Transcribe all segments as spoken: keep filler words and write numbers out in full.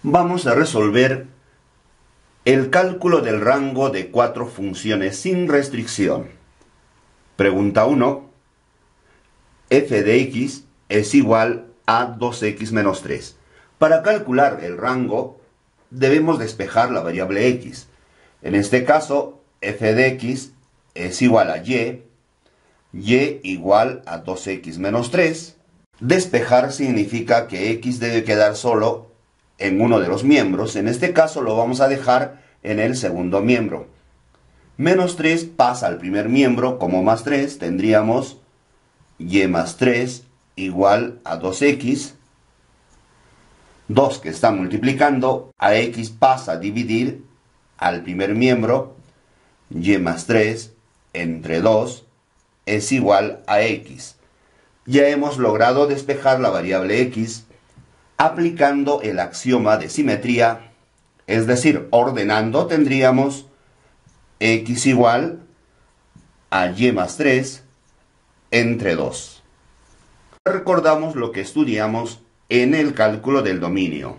Vamos a resolver el cálculo del rango de cuatro funciones sin restricción. Pregunta uno. F de x es igual a dos x menos tres. Para calcular el rango, debemos despejar la variable x. En este caso, f de x es igual a y, y igual a dos x menos tres. Despejar significa que x debe quedar solo en uno de los miembros. En este caso lo vamos a dejar en el segundo miembro. Menos tres pasa al primer miembro, como más tres tendríamos y más tres igual a dos x. dos que está multiplicando, a x pasa a dividir al primer miembro, y más tres entre dos es igual a x. Ya hemos logrado despejar la variable x aplicando el axioma de simetría, es decir, ordenando tendríamos x igual a y más tres entre dos. Recordamos lo que estudiamos en el cálculo del dominio.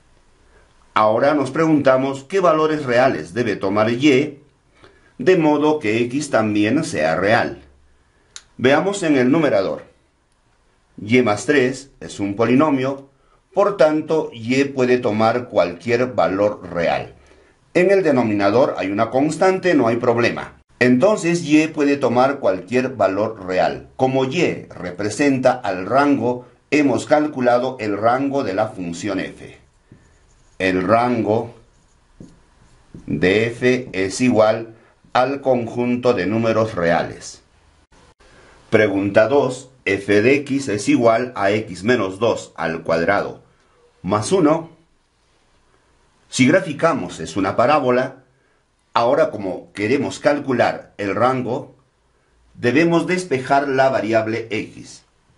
Ahora nos preguntamos qué valores reales debe tomar y, de modo que x también sea real. Veamos en el numerador. Y más tres es un polinomio, por tanto y puede tomar cualquier valor real. En el denominador hay una constante, no hay problema. Entonces y puede tomar cualquier valor real. Como y representa al rango, hemos calculado el rango de la función f. El rango de f es igual al conjunto de números reales. Pregunta dos. F de x es igual a x menos dos al cuadrado más uno. Si graficamos es una parábola. Ahora, como queremos calcular el rango, debemos despejar la variable x.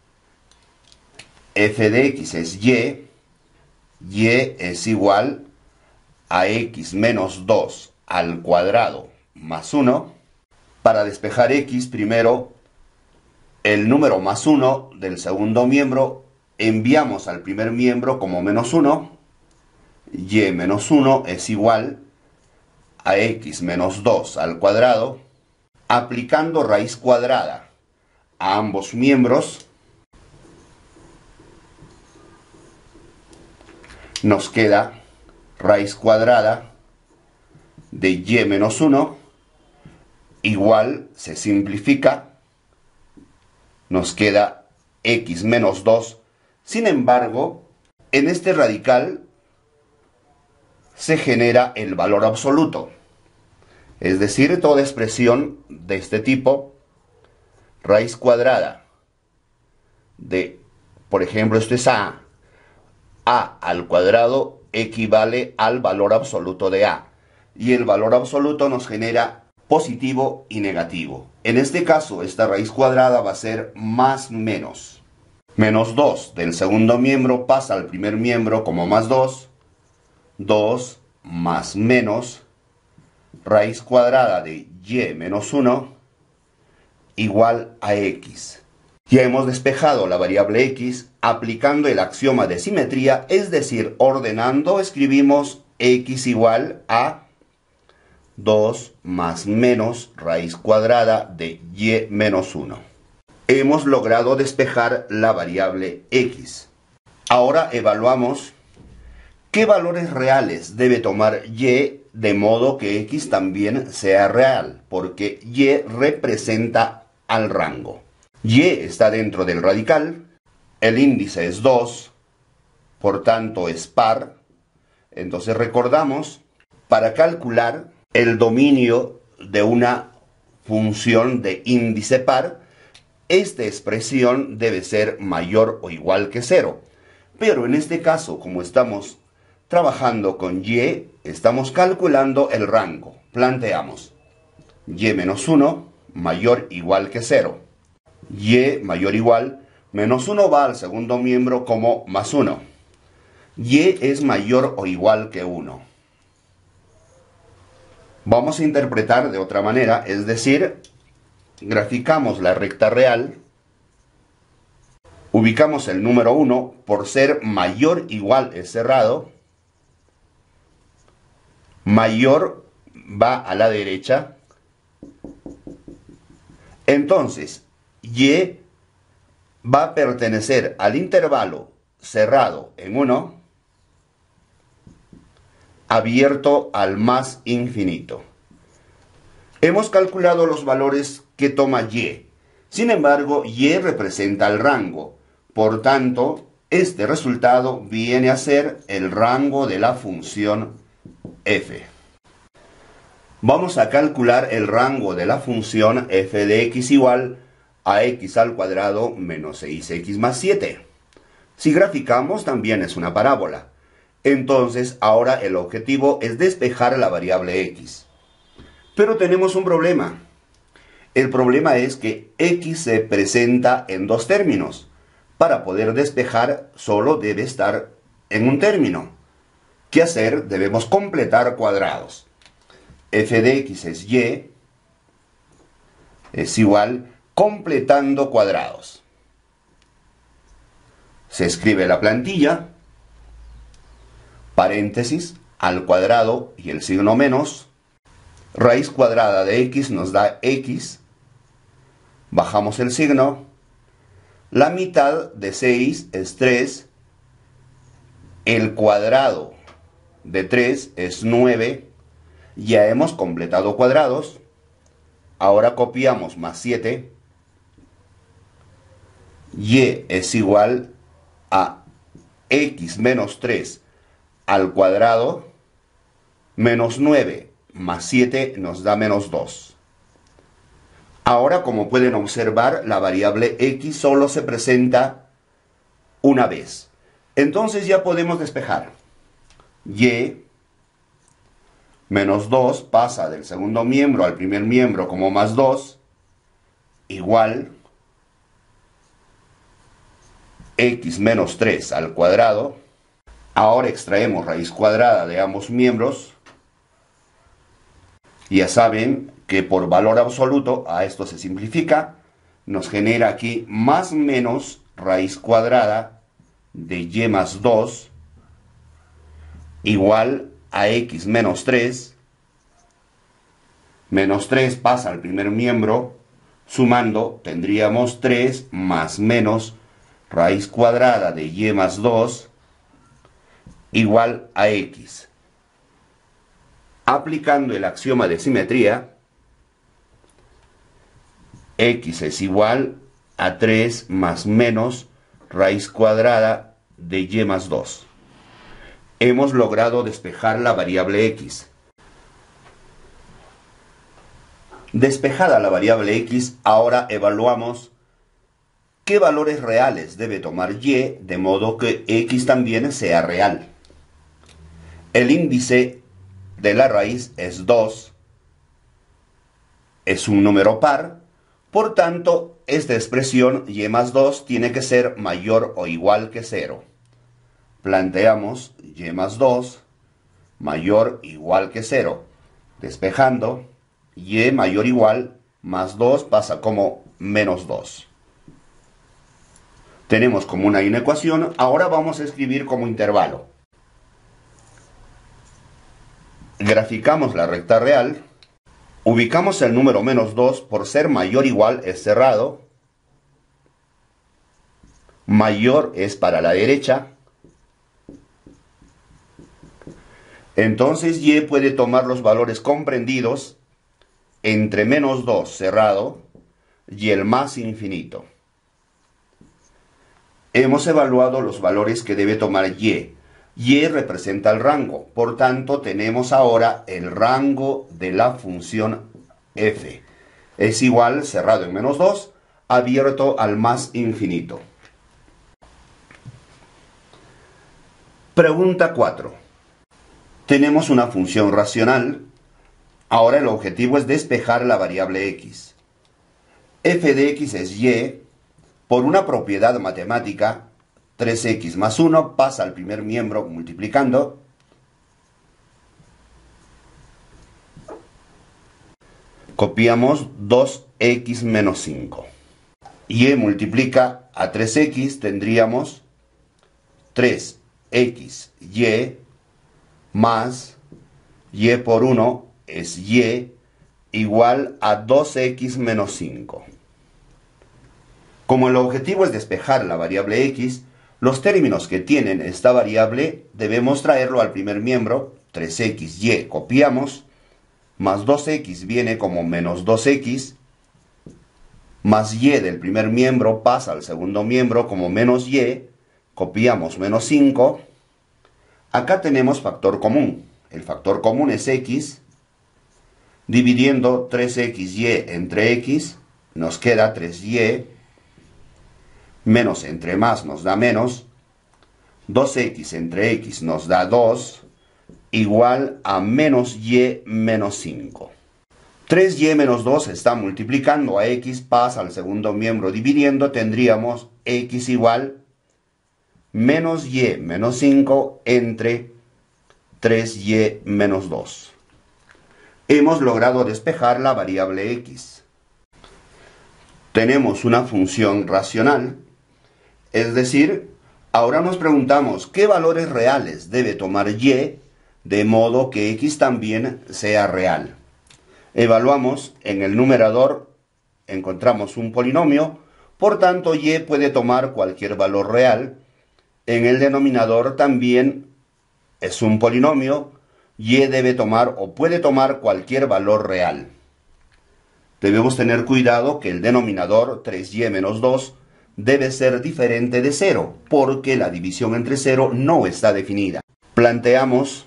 F de x es y, y es igual a x menos dos al cuadrado más uno. Para despejar x, primero el número más uno del segundo miembro enviamos al primer miembro como menos uno. Y menos uno es igual a x menos dos al cuadrado. Aplicando raíz cuadrada a ambos miembros, nos queda raíz cuadrada de y menos uno igual, se simplifica, nos queda x menos dos. Sin embargo, en este radical se genera el valor absoluto. Es decir, toda expresión de este tipo, raíz cuadrada de, por ejemplo, esto es a, a al cuadrado equivale al valor absoluto de a. Y el valor absoluto nos genera positivo y negativo. En este caso, esta raíz cuadrada va a ser más menos. Menos dos del segundo miembro pasa al primer miembro como más dos. dos más menos raíz cuadrada de y menos uno igual a x. Ya hemos despejado la variable x aplicando el axioma de simetría, es decir, ordenando escribimos x igual a dos más menos raíz cuadrada de y menos uno. Hemos logrado despejar la variable x. Ahora evaluamos qué valores reales debe tomar y de modo que x también sea real, porque y representa al rango. Y está dentro del radical, el índice es dos, por tanto es par. Entonces recordamos, para calcular el dominio de una función de índice par, esta expresión debe ser mayor o igual que cero. Pero en este caso, como estamos trabajando con y, estamos calculando el rango. Planteamos y menos uno mayor o igual que cero. Y mayor o igual, menos uno va al segundo miembro como más uno. Y es mayor o igual que uno. Vamos a interpretar de otra manera, es decir, graficamos la recta real, ubicamos el número uno, por ser mayor o igual es cerrado, mayor va a la derecha. Entonces, y va a pertenecer al intervalo cerrado en uno, abierto al más infinito. Hemos calculado los valores que toma y. Sin embargo, y representa el rango. Por tanto, este resultado viene a ser el rango de la función f. Vamos a calcular el rango de la función f de x igual a x al cuadrado menos seis x más siete. Si graficamos, también es una parábola. Entonces, ahora el objetivo es despejar la variable x. Pero tenemos un problema. El problema es que x se presenta en dos términos. Para poder despejar, solo debe estar en un término. ¿Qué hacer? Debemos completar cuadrados. F de x es y, es igual completando cuadrados. Se escribe la plantilla, paréntesis, al cuadrado y el signo menos. Raíz cuadrada de x nos da x. Bajamos el signo. La mitad de seis es tres. El cuadrado de tres es nueve. Ya hemos completado cuadrados. Ahora copiamos más siete. Y es igual a x menos tres al cuadrado menos nueve más siete nos da menos dos. Ahora, como pueden observar, la variable x solo se presenta una vez. Entonces ya podemos despejar. Y menos dos pasa del segundo miembro al primer miembro como más dos, igual x menos tres al cuadrado. Ahora extraemos raíz cuadrada de ambos miembros. Ya saben que por valor absoluto, a esto se simplifica, nos genera aquí más menos raíz cuadrada de y más dos igual a x menos tres. Menos tres pasa al primer miembro, sumando tendríamos tres más menos raíz cuadrada de y más dos igual a x. Aplicando el axioma de simetría, x es igual a tres más menos raíz cuadrada de y más dos. Hemos logrado despejar la variable x. Despejada la variable x, ahora evaluamos qué valores reales debe tomar y, de modo que x también sea real. El índice de la raíz es dos, es un número par, por tanto, esta expresión y más dos tiene que ser mayor o igual que cero. Planteamos y más dos mayor o igual que cero. Despejando, y mayor o igual más dos pasa como menos dos. Tenemos como una inecuación, ahora vamos a escribir como intervalo. Graficamos la recta real, ubicamos el número menos dos, por ser mayor o igual es cerrado, mayor es para la derecha, entonces y puede tomar los valores comprendidos entre menos dos cerrado y el más infinito. Hemos evaluado los valores que debe tomar y. Y representa el rango, por tanto tenemos ahora el rango de la función f. Es igual, cerrado en menos dos, abierto al más infinito. Pregunta cuatro. Tenemos una función racional. Ahora el objetivo es despejar la variable x. F de x es y, por una propiedad matemática, tres x más uno pasa al primer miembro multiplicando. Copiamos dos x menos cinco. Y multiplica a tres x, tendríamos tres x y más y por uno es y igual a dos equis menos cinco. Como el objetivo es despejar la variable x, los términos que tienen esta variable debemos traerlo al primer miembro, tres equis y, copiamos, más dos equis viene como menos dos equis, más y del primer miembro pasa al segundo miembro como menos y, copiamos menos cinco. Acá tenemos factor común. El factor común es x, dividiendo tres equis y entre x, nos queda tres y, menos entre más nos da menos, dos equis entre x nos da dos, igual a menos y menos cinco. tres y menos dos está multiplicando a x, pasa al segundo miembro dividiendo, tendríamos x igual menos y menos cinco entre tres y menos dos. Hemos logrado despejar la variable x. Tenemos una función racional, es decir, ahora nos preguntamos qué valores reales debe tomar y de modo que x también sea real. Evaluamos en el numerador, encontramos un polinomio, por tanto y puede tomar cualquier valor real. En el denominador también es un polinomio, y debe tomar o puede tomar cualquier valor real. Debemos tener cuidado que el denominador tres y menos dos debe ser diferente de cero, porque la división entre cero no está definida. Planteamos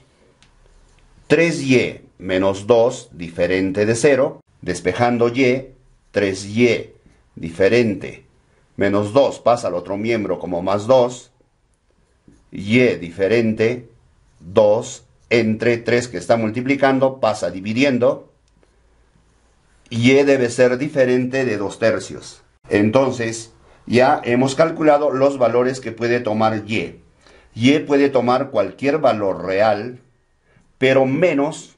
tres y menos dos diferente de cero, despejando y, tres y diferente menos dos pasa al otro miembro como más dos, y diferente dos entre tres que está multiplicando pasa dividiendo, y debe ser diferente de dos tercios. Entonces, ya hemos calculado los valores que puede tomar y. Y puede tomar cualquier valor real, pero menos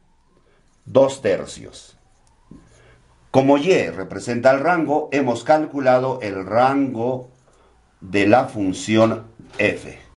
dos tercios. Como y representa el rango, hemos calculado el rango de la función f.